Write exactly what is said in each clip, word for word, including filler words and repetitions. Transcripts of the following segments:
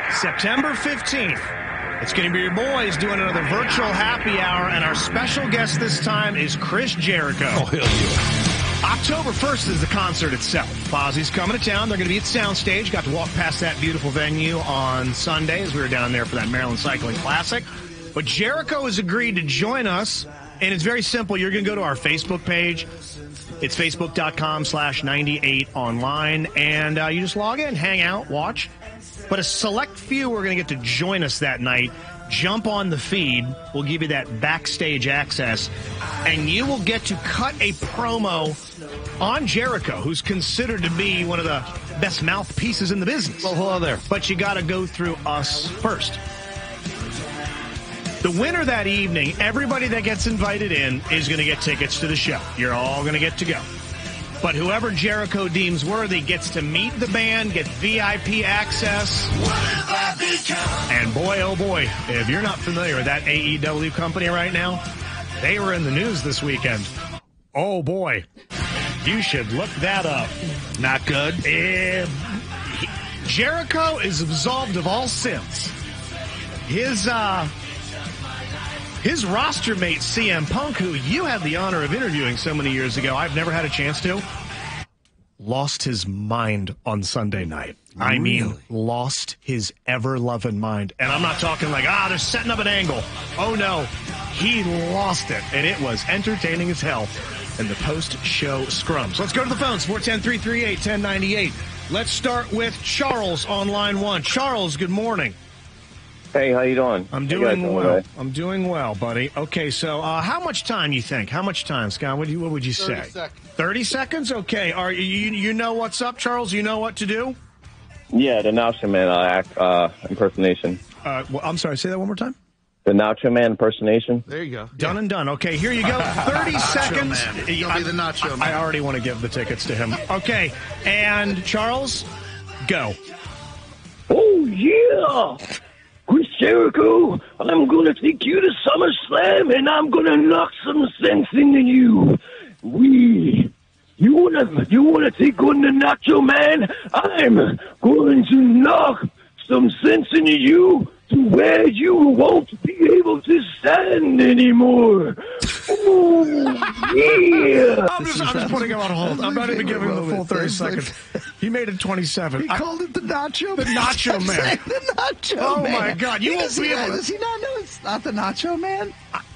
September fifteenth. It's going to be your boys doing another virtual happy hour, and our special guest this time is Chris Jericho. Oh, hell yeah. October first is the concert itself. Fozzie's coming to town. They're going to be at Soundstage. Got to walk past that beautiful venue on Sunday as we were down there for that Maryland Cycling Classic. But Jericho has agreed to join us, and it's very simple. You're going to go to our Facebook page. It's facebook.com slash 98 online, and uh, you just log in, hang out, watch. But a select few are going to get to join us that night. Jump on the feed. We'll give you that backstage access. And you will get to cut a promo on Jericho, who's considered to be one of the best mouthpieces in the business. Well, hello there. But you got to go through us first. The winner that evening, everybody that gets invited in is going to get tickets to the show. You're all going to get to go. But whoever Jericho deems worthy gets to meet the band, get V I P access. And boy, oh boy, if you're not familiar with that A E W company right now, they were in the news this weekend. Oh boy, you should look that up. Not good. Uh, he, Jericho is absolved of all sins. His, uh... His roster mate, C M Punk, who you had the honor of interviewing so many years ago, I've never had a chance to, lost his mind on Sunday night. I Really? mean, lost his ever-loving mind. And I'm not talking like, ah, they're setting up an angle. Oh, no. He lost it, and it was entertaining as hell in the post-show scrums. Let's go to the phones, four one zero, three three eight, one zero nine eight. Let's start with Charles on line one. Charles, good morning. Hey, how you doing? I'm How doing you guys well. doing? I'm doing well, buddy. Okay, so uh, how much time you think? How much time, Scott? What, do you, what would you say? thirty seconds. thirty seconds? Okay. Are you you know what's up, Charles? You know what to do? Yeah, the Nacho Man uh, act, uh, impersonation. Uh, well, I'm sorry. Say that one more time. The Nacho Man impersonation. There you go. Done Yeah. and done. Okay, here you go. thirty seconds. Man. He'll be the Nacho I, Man. I already want to give the tickets to him. Okay, and Charles, go. Oh, yeah! Chris Jericho, I'm going to take you to SummerSlam, and I'm going to knock some sense into you. We... You wanna you wanna take on the Nacho Man? I'm going to knock some sense into you to where you won't be able to stand anymore. Oh yeah! I'm just, I'm just putting him on hold. I'm not even giving him the full thirty seconds. He made it twenty-seven. He I, called it the Nacho The Man. Nacho He Man. said The Nacho Oh, Man. my God. You He won't does, be he, able to- does he not know it's not the Nacho Man?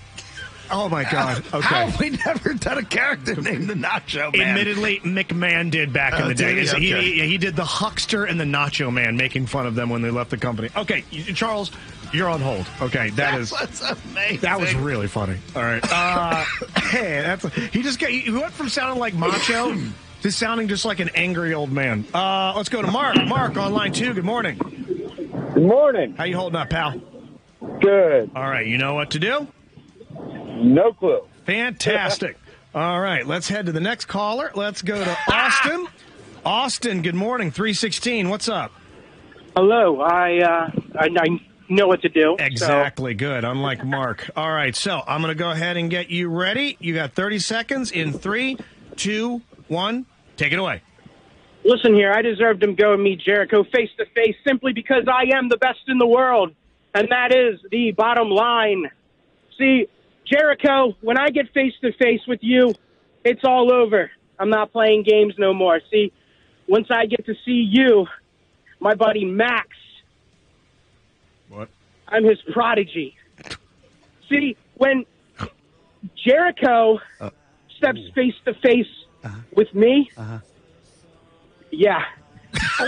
oh my God. How Okay. have we never done a character named the Nacho Man? Admittedly, McMahon did back in Oh, the day. did he? He, Okay. he, he did the Huckster and the Nacho Man, making fun of them when they left the company. Okay, Charles, you're on hold. Okay, that is That's amazing. that was really funny. All right, uh, hey, that's he just got he went from sounding like macho to sounding just like an angry old man. Uh, let's go to Mark. Mark on line two. Good morning. Good morning. How you holding up, pal? Good. All right, you know what to do. No clue. Fantastic. All right, let's head to the next caller. Let's go to Austin. Austin, good morning. three sixteen. What's up? Hello. I, uh, I I know what to do. Exactly. Good. Unlike Mark. All right. So I'm going to go ahead and get you ready. You got thirty seconds in three, two, one. Take it away. So, listen here. I deserve to go and meet Jericho face to face simply because I am the best in the world, and that is the bottom line. See, Jericho, when I get face to face with you, it's all over. I'm not playing games no more. See, once I get to see you, my buddy Max, What? I'm his prodigy. See, when Jericho Uh, steps face to face with me, yeah. Oh,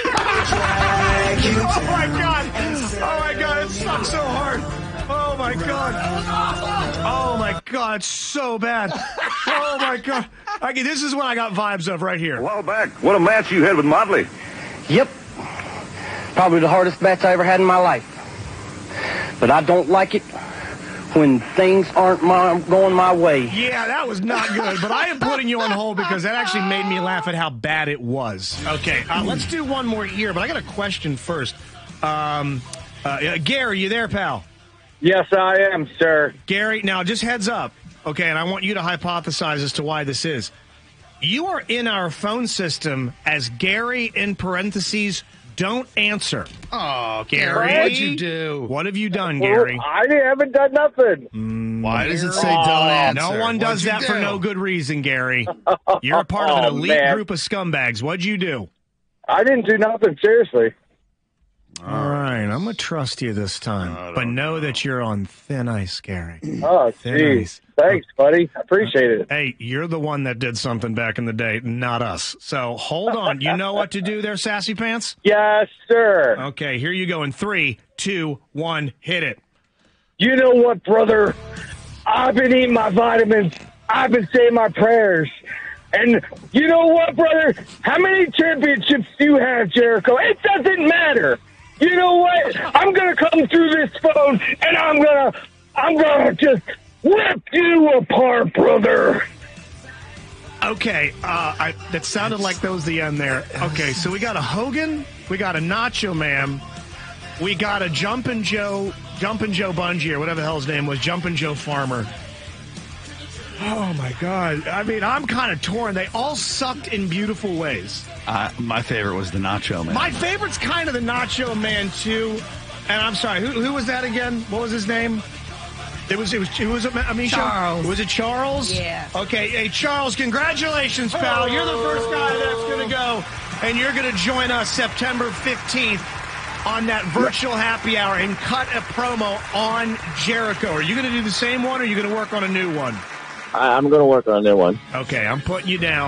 my God. Oh, my God. It sucks so hard. Oh, my God. Oh, my God. It's so bad. Oh, my God. Okay, this is what I got vibes of right here. A while back, what a match you had with Motley. Yep. Probably the hardest match I ever had in my life. But I don't like it when things aren't my, going my way. Yeah, that was not good, but I am putting you on hold because that actually made me laugh at how bad it was. Okay, uh, let's do one more here, but I got a question first. Um, uh, Gary, you there, pal? Yes, I am, sir. Gary, now just heads up, okay, and I want you to hypothesize as to why this is. You are in our phone system as Gary, in parentheses, don't answer. Oh, Gary, Gary, what'd you do? What have you done, Gary? I haven't done nothing. Mm, Why does it say don't answer? No one does What'd you that do? for no good reason, Gary. You're a part of an Oh, elite man. group of scumbags. What'd you do? I didn't do nothing, seriously. All right, I'm going to trust you this time. But know that you're on thin ice, Gary. Oh, Thin jeez. ice. Thanks, buddy. I appreciate it. Hey, you're the one that did something back in the day, not us. So hold on. You know what to do there, Sassy Pants? Yes, sir. Okay, here you go in three, two, one, hit it. You know what, brother? I've been eating my vitamins. I've been saying my prayers. And you know what, brother? How many championships do you have, Jericho? It doesn't matter. You know what? I'm going to come through this phone, and I'm going to I'm gonna just rip you apart, brother. Okay, uh, I, that sounded like that was the end there. Okay, so we got a Hogan, we got a Nacho Man, we got a Jumpin' Joe, Jumpin' Joe Bungie, or whatever the hell his name was, Jumpin' Joe Farmer. Oh, my God. I mean, I'm kind of torn. They all sucked in beautiful ways. Uh, my favorite was the Nacho Man. My favorite's kind of the Nacho Man, too. And I'm sorry, who, who was that again? What was his name? It was, it was, it was, Amisha? Charles. Was it Charles? Yeah. Okay, hey, Charles, congratulations, pal. You're the first guy that's going to go, and you're going to join us September fifteenth on that virtual happy hour and cut a promo on Jericho. Are you going to do the same one, or are you going to work on a new one? I'm going to work on a new one. Okay, I'm putting you down.